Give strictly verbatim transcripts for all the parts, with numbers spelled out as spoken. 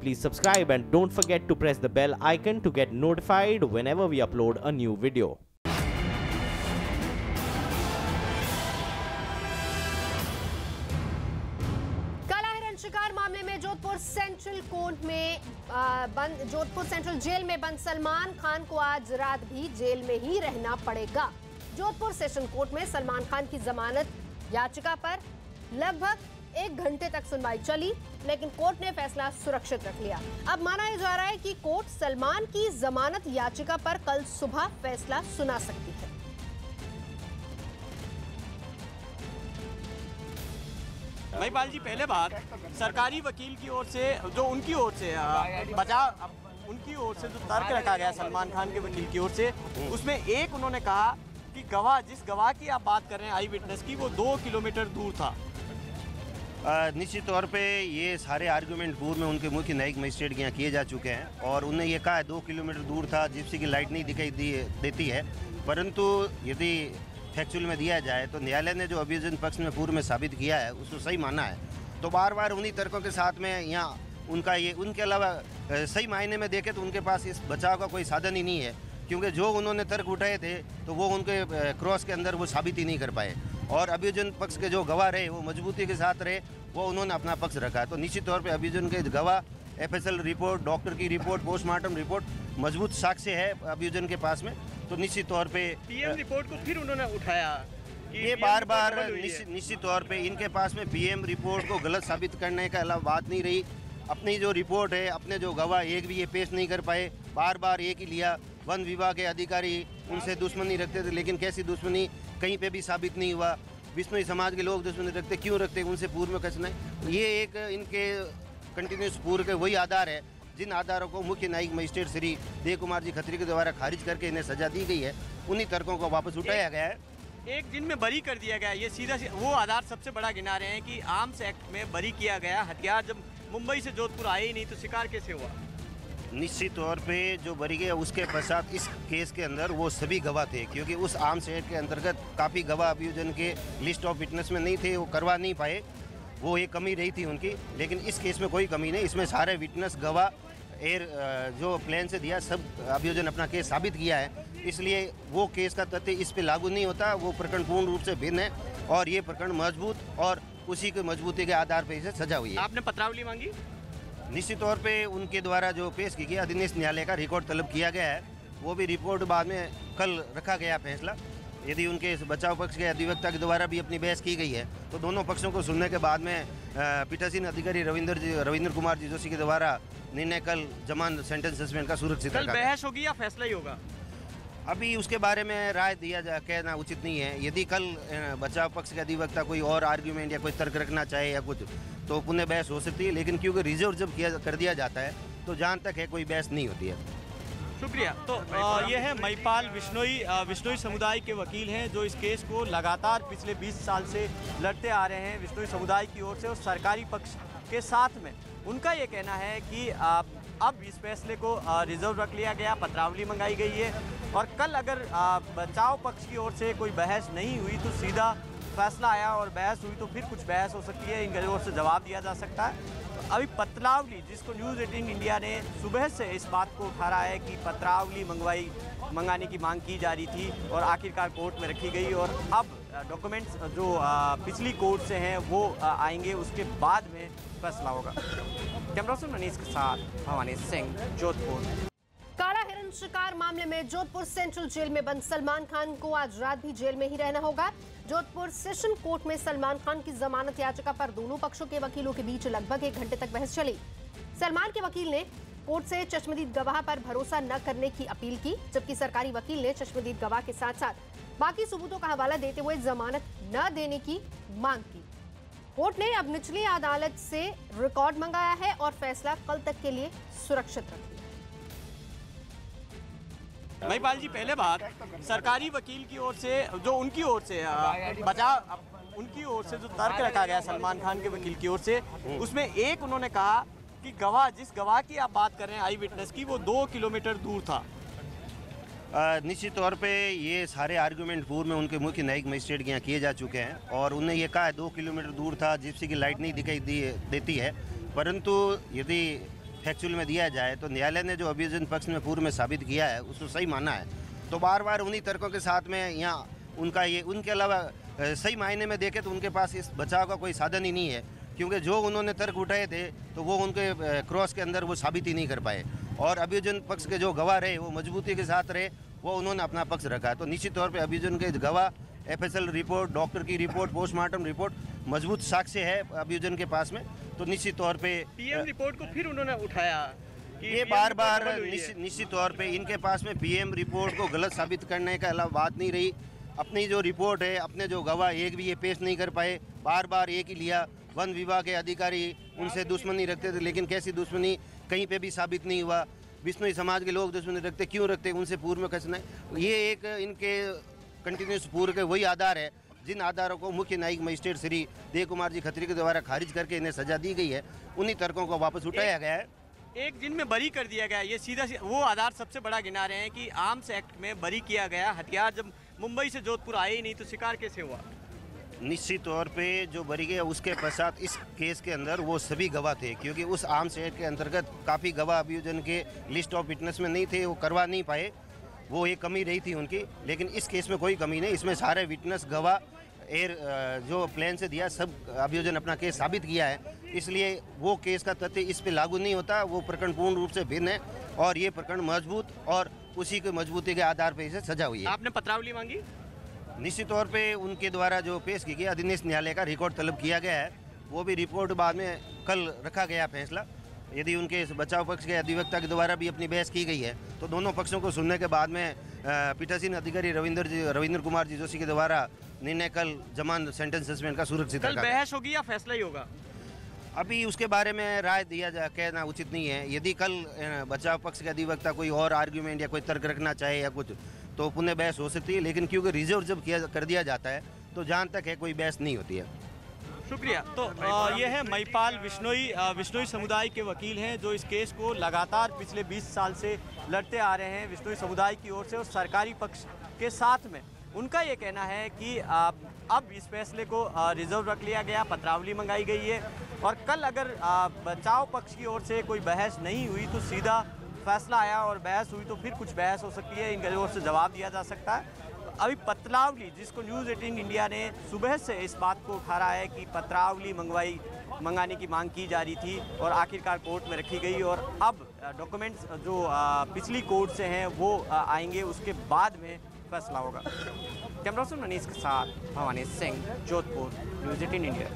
please subscribe and don't forget to press the bell icon to get notified whenever we upload a new video. शिकार मामले में Jodhpur central court में बंद Jodhpur central jail में बंद सलमान खान को आज रात भी जेल में ही रहना पड़ेगा। जोधपुर सेशन कोर्ट में सलमान खान की जमानत याचिका पर लगभग एक घंटे तक सुनवाई चली, लेकिन कोर्ट ने फैसला सुरक्षित रख लिया। अब माना जा रहा है कि कोर्ट सलमान की जमानत याचिका पर कल सुबह फैसला सुना सकती है। महिपाल जी, पहले बात सरकारी वकील की ओर से जो उनकी ओर से बचाव उनकी ओर से जो तर्क रखा गया सलमान खान के वकील की ओर से, उसमें एक उन्होंने कहा कि गवाह जिस गवाह की आप बात कर रहे हैं आई विटनेस की, वो दो किलोमीटर दूर था। निश्चित तौर पे ये सारे आर्गूमेंट पूर्व में उनके मुख्य न्यायिक मजिस्ट्रेट के यहाँ किए जा चुके हैं और उन्होंने ये कहा है दो किलोमीटर दूर था, जिप्सी की लाइट नहीं दिखाई दी देती है। परंतु यदि फैक्चुअल में दिया जाए तो न्यायालय ने जो अभियोजन पक्ष में पूर्व में साबित किया है उसको सही माना है। तो बार बार उन्हीं तर्कों के साथ में यहाँ उनका ये उनके अलावा सही मायने में देखें तो उनके पास इस बचाव का कोई साधन ही नहीं है, क्योंकि जो उन्होंने तर्क उठाए थे तो वो उनके क्रॉस के अंदर वो साबित ही नहीं कर पाए और अभियोजन पक्ष के जो गवाह रहे वो मजबूती के साथ रहे, वो उन्होंने अपना पक्ष रखा। तो निश्चित तौर पर अभियोजन के गवाह, एफएसएल रिपोर्ट, डॉक्टर की रिपोर्ट, पोस्टमार्टम रिपोर्ट, मजबूत साक्ष्य है अभियोजन के पास में। तो निश्चित तौर पे पीएम रिपोर्ट को फिर उन्होंने उठाया, ये बार बार निश्चित तौर पे इनके पास में पीएम रिपोर्ट को गलत साबित करने के अलावा बात नहीं रही। अपनी जो रिपोर्ट है, अपने जो गवाह एक भी ये पेश नहीं कर पाए, बार बार एक ही लिया। वन विभाग के अधिकारी उनसे दुश्मनी रखते थे, लेकिन कैसी दुश्मनी कहीं पे भी साबित नहीं हुआ। बिश्नोई समाज के लोग दुश्मनी रखते, क्यों रखते, उनसे पूर्व में कसना है। ये एक इनके कंटिन्यूस पूर्व के वही आधार है जिन आधारों को मुख्य न्यायिक मजिस्ट्रेट श्री देव कुमार जी खत्री के द्वारा खारिज करके इन्हें सजा दी गई है, उन्हीं तर्कों को वापस उठाया गया है। एक दिन में बरी कर दिया गया। ये सीधा वो आधार सबसे बड़ा गिना रहे हैं कि आर्म्स एक्ट में बरी किया गया। हथियार जब मुंबई से जोधपुर आए ही नहीं तो शिकार कैसे हुआ? निश्चित तौर पे जो बरी गया उसके पश्चात इस केस के अंदर वो सभी गवाह थे, क्योंकि उस आर्म्स एक्ट के अंतर्गत काफ़ी गवाह अभियोजन के लिस्ट ऑफ विटनेस में नहीं थे, वो करवा नहीं पाए, वो एक कमी रही थी उनकी। लेकिन इस केस में कोई कमी नहीं, इसमें सारे विटनेस गवाह एयर जो प्लेन से दिया सब अभियोजन अपना केस साबित किया है, इसलिए वो केस का तथ्य इस पे लागू नहीं होता। वो प्रकरण पूर्ण रूप से भिन्न है और ये प्रकरण मजबूत और उसी के मजबूती के आधार पर इसे सजा हुई है। आपने पत्रावली मांगी? निश्चित तौर पे उनके द्वारा जो पेश की गई अधीनस्थ न्यायालय का रिकॉर्ड तलब किया गया है, वो भी रिपोर्ट बाद में कल रखा गया फैसला। यदि उनके बचाव पक्ष के अधिवक्ता के द्वारा भी अपनी बहस की गई है तो दोनों पक्षों को सुनने के बाद में पीठासीन अधिकारी रविंद्र जी रविंद्र कुमार जी जोशी के द्वारा निर्णय कल जमान सेंटेंस सस्पेंड का सुरक्षित कल बहस होगी या फैसला ही होगा? अभी उसके बारे में राय दिया जा कहना उचित नहीं है। यदि कल बचाव पक्ष के अधिवक्ता कोई और आर्ग्यूमेंट या कोई तर्क रखना चाहे या कुछ तो पुनः बहस हो सकती है, लेकिन क्योंकि रिजर्व जब किया कर दिया जाता है तो जहाँ तक है कोई बहस नहीं होती है। शुक्रिया। तो आ, ये है महिपाल बिश्नोई बिश्नोई समुदाय के वकील हैं जो इस केस को लगातार पिछले बीस साल से लड़ते आ रहे हैं बिश्नोई समुदाय की ओर से और सरकारी पक्ष के साथ में। उनका ये कहना है कि आ, अब इस फैसले को आ, रिजर्व रख लिया गया, पत्रावली मंगाई गई है और कल अगर आ, बचाव पक्ष की ओर से कोई बहस नहीं हुई तो सीधा फैसला आया और बहस हुई तो फिर कुछ बहस हो सकती है, इनकी ओर से जवाब दिया जा सकता है। अभी पत्रावली जिसको न्यूज़ एटीन इंडिया ने सुबह से इस बात को उठा रहा है कि पत्रावली मंगवाई मंगाने की मांग की जा रही थी और आखिरकार कोर्ट में रखी गई और अब डॉक्यूमेंट्स जो पिछली कोर्ट से हैं वो आएंगे, उसके बाद में फैसला होगा। कैमरा पर्सन मनीष के साथ भवानी सिंह, जोधपुर। काला हिरण शिकार मामले में जोधपुर सेंट्रल जेल में बंद सलमान खान को आज रात भी जेल में ही रहना होगा। जोधपुर सेशन कोर्ट में सलमान खान की जमानत याचिका पर दोनों पक्षों के वकीलों के बीच लगभग एक घंटे तक बहस चली। सलमान के वकील ने कोर्ट से चश्मदीद गवाह पर भरोसा न करने की अपील की, जबकि सरकारी वकील ने चश्मदीद गवाह के साथ साथ बाकी सबूतों का हवाला देते हुए जमानत न देने की मांग की। कोर्ट ने अब निचली अदालत से रिकॉर्ड मंगाया है और फैसला कल तक के लिए सुरक्षित रख दिया। महिपाल जी, पहले बात सरकारी वकील की ओर से जो उनकी ओर से बचाव उनकी ओर से जो तर्क रखा गया सलमान खान के वकील की ओर से, उसमें एक उन्होंने कहा कि गवाह जिस गवाह की आप बात कर रहे हैं आई विटनेस की, वो दो किलोमीटर दूर था। निश्चित तौर पे ये सारे आर्गूमेंट पूर्व में उनके मुख्य न्यायिक मजिस्ट्रेट के यहाँ किए जा चुके हैं और उन्होंने ये कहा है दो किलोमीटर दूर था, जिप्सी की लाइट नहीं दिखाई दी देती है। परंतु यदि फैक्चुअल में दिया जाए तो न्यायालय ने जो अभियोजन पक्ष में पूर्व में साबित किया है उसको सही माना है। तो बार बार उन्हीं तर्कों के साथ में यहाँ उनका ये उनके अलावा सही मायने में देखें तो उनके पास इस बचाव का कोई साधन ही नहीं है, क्योंकि जो उन्होंने तर्क उठाए थे तो वो उनके क्रॉस के अंदर वो साबित ही नहीं कर पाए। और अभियोजन पक्ष के जो गवाह रहे वो मजबूती के साथ रहे, वो उन्होंने अपना पक्ष रखा। तो निश्चित तौर पे अभियोजन के गवाह, एफएसएल रिपोर्ट, डॉक्टर की रिपोर्ट, पोस्टमार्टम रिपोर्ट, मजबूत साक्ष्य है अभियोजन के पास में। तो निश्चित तौर पे पीएम रिपोर्ट को फिर उन्होंने उठाया कि ये बार बार निश्चित निश्चित तौर पे इनके पास में पीएम रिपोर्ट को गलत साबित करने का अलावा बात नहीं रही। अपनी जो रिपोर्ट है, अपने जो गवाह एक भी ये पेश नहीं कर पाए, बार बार एक ही लिया। वन विभाग के अधिकारी उनसे दुश्मनी रखते थे, लेकिन कैसी दुश्मनी कहीं पे भी साबित नहीं हुआ। विष्णुई समाज के लोग दुश्मनी रखते, क्यों रखते, उनसे पूर्व में कसना है। ये एक इनके कंटिन्यूस पूर्व के वही आधार है जिन आधारों को मुख्य न्यायिक मजिस्ट्रेट श्री देव कुमार जी खत्री के द्वारा खारिज करके इन्हें सजा दी गई है, उन्हीं तर्कों को वापस उठाया गया है। एक दिन में बरी कर दिया गया। ये सीधा सी, वो आधार सबसे बड़ा गिना रहे हैं कि आर्म्स एक्ट में बरी किया गया। हथियार जब मुंबई से जोधपुर आए ही नहीं तो शिकार कैसे हुआ? निश्चित तौर पे जो बरी गया उसके पश्चात इस केस के अंदर वो सभी गवाह थे, क्योंकि उस आर्म्स एक्ट के अंतर्गत काफ़ी गवाह अभियोजन के लिस्ट ऑफ विटनेस में नहीं थे, वो करवा नहीं पाए, वो एक कमी रही थी उनकी। लेकिन इस केस में कोई कमी नहीं, इसमें सारे विटनेस गवाह एयर जो प्लेन से दिया सब अभियोजन अपना केस साबित किया है, इसलिए वो केस का तथ्य इस पे लागू नहीं होता। वो प्रकरण पूर्ण रूप से भिन्न है और ये प्रकरण मजबूत और उसी के मजबूती के आधार पर इसे सजा हुई है। आपने पत्रावली मांगी? निश्चित तौर पे उनके द्वारा जो पेश की गई अधीनस्थ न्यायालय का रिकॉर्ड तलब किया गया है, वो भी रिपोर्ट बाद में कल रखा गया फैसला। यदि उनके बचाव पक्ष के अधिवक्ता के द्वारा भी अपनी बहस की गई है तो दोनों पक्षों को सुनने के बाद में पीठासीन अधिकारी रविंद्र जी रविंद्र कुमार जी जोशी के द्वारा निर्णय कल जमान सेंटेंस सस्पेंड का सुरक्षित कल बहस होगी या फैसला ही होगा? अभी उसके बारे में राय दिया जा कहना उचित नहीं है। यदि कल बचाव पक्ष के अधिवक्ता कोई और आर्ग्यूमेंट या कोई तर्क रखना चाहे या कुछ तो पुनः बहस हो सकती है, लेकिन क्योंकि रिजर्व जब किया कर दिया जाता है तो जहाँ तक है कोई बहस नहीं होती है। शुक्रिया। तो आ, ये है महिपाल विश्नोई विश्नोई समुदाय के वकील हैं जो इस केस को लगातार पिछले बीस साल से लड़ते आ रहे हैं विश्नोई समुदाय की ओर से और सरकारी पक्ष के साथ में। उनका ये कहना है कि आ, अब इस फैसले को आ, रिजर्व रख लिया गया, पत्रावली मंगाई गई है और कल अगर आ, बचाव पक्ष की ओर से कोई बहस नहीं हुई तो सीधा फैसला आया और बहस हुई तो फिर कुछ बहस हो सकती है, इनकी ओर से जवाब दिया जा सकता है। अभी पत्रावली जिसको न्यूज़ अठारह इंडिया ने सुबह से इस बात को उठा रहा है कि पत्रावली मंगवाई मंगाने की मांग की जा रही थी और आखिरकार कोर्ट में रखी गई और अब डॉक्यूमेंट्स जो पिछली कोर्ट से हैं वो आएंगे, उसके बाद में फैसला होगा। कैमरा पर्सन मनीष के साथ भवानी सिंह, जोधपुर, न्यूज़ अठारह इंडिया।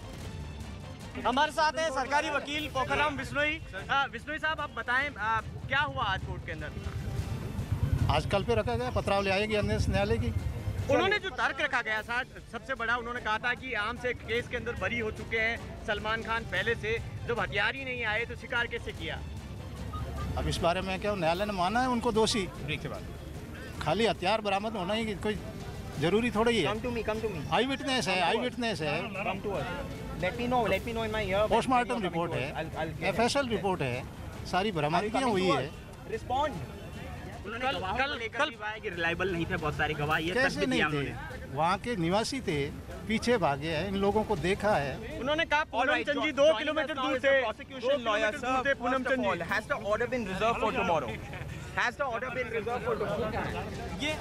हमारे साथ है सरकारी वकील पोखरराम विश्नोई। विश्नोई साहब, आप बताएं आ, क्या हुआ आज कोर्ट के अंदर? आज कल पे रखा गया, पत्रावली आएगी अधीनस्थ न्यायालय की। उन्होंने जो तर्क रखा गया था सबसे बड़ा, उन्होंने कहा था कि आम से केस के अंदर बरी हो चुके हैं सलमान खान पहले से, जब हथियार ही नहीं आए तो शिकार कैसे किया? अब इस बारे में क्या न्यायालय ने माना है उनको दोषी, के बाद खाली हथियार बरामद होना ही कोई जरूरी थोड़ा ही है। Come to me, come to me. Eye witness है, आई विटनेस है, Come to us. Let me know, let me know in my ear. Postmortem report है, एफएसएल रिपोर्ट है, सारी बरामदगियाँ हुई है। Respond. कल कल कल कि रिलायबल नहीं थे बहुत सारे गवाह, ये कैसे नहीं थे? वहाँ के निवासी थे, पीछे भागे हैं, इन लोगों को देखा है। उन्होंने कहा पूनम चंद जी दो किलोमीटर दूर थे। Prosecution lawyer, sir. First of all, has the order been reserved for tomorrow? Has the order been reserved for tomorrow? ये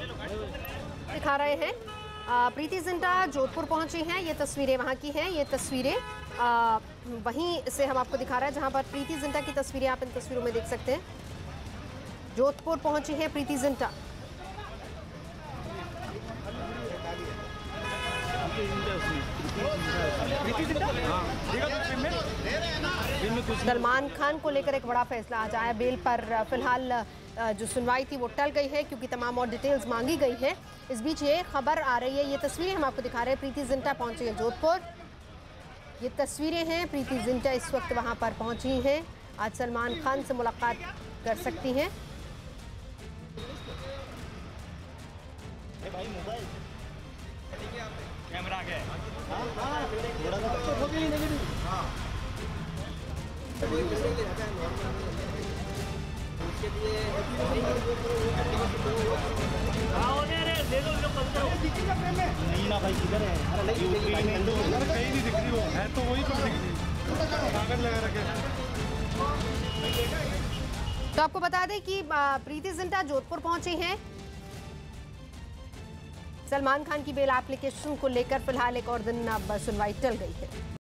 दिखा रहे हैं आ, प्रीति जिंटा जोधपुर पहुंची हैं, ये तस्वीरें वहां की हैं। ये तस्वीरें आ, वहीं से हम आपको दिखा रहे हैं जहां पर प्रीति जिंटा की तस्वीरें आप इन तस्वीरों में देख सकते हैं। जोधपुर पहुंची हैं प्रीति जिंटा। सलमान खान को लेकर एक बड़ा फैसला आज आया। बेल पर फिलहाल जो सुनवाई थी वो टल गई है क्योंकि तमाम और डिटेल्स मांगी गई हैं। इस बीच ये खबर आ रही है, ये तस्वीरें हम आपको दिखा रहे हैं। प्रीति जिंटा पहुंची है जोधपुर, ये तस्वीरें हैं। प्रीति जिंटा इस वक्त वहां पर पहुंची हैं, आज सलमान खान से मुलाकात कर सकती हैं। कैमरा आ गया है। नीना भाई किधर है? कहीं नहीं दिख रही, वो है तो वही तो दिख रही, कागज लगा रखे। तो आपको बता दें कि प्रीति जिंटा जोधपुर पहुंचे हैं सलमान खान की बेल एप्लीकेशन को लेकर। फिलहाल एक और दिन अब सुनवाई टल गई है।